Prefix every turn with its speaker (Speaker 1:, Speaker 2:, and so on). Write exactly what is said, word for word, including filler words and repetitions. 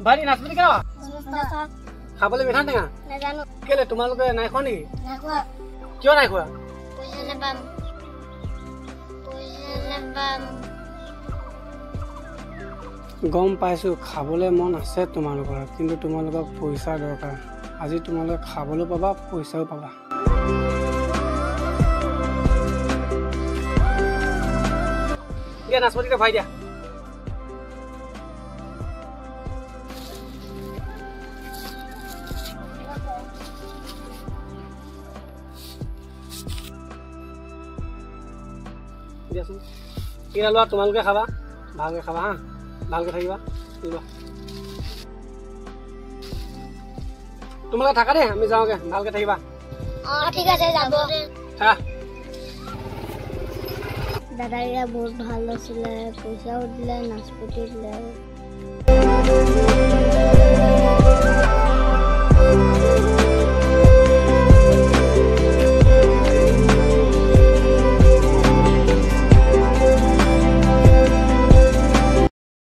Speaker 1: ভাইটি নাচপতি কেনেকুৱা খাবলৈ মিঠা টেঙা কেলে তোমালোকে নাই খোৱা নেকি কিয় নাই খোৱা গম পাইছো খাবলৈ মন আছে তোমালোকৰ কিন্তু তোমালোকক পইচা দৰকাৰ আজি তোমালোকে খাবলৈ পাবা পইচাও পাবা দিয়া নাচপতিটা ভাই দিয়া দিয়াচোন কিনা লোৱা তোমালোকে খাবা ভালকে খাবা হা ভালকে থাকিবা তোমালোকে থাকা দে আমি যাওঁগে ভালকে থাকিবা
Speaker 2: অ ঠিক আছে যাব
Speaker 1: হা
Speaker 2: দাদাইয়া বহুত ভাল আছিলে পইচাও দিলে নাচপতি দিলে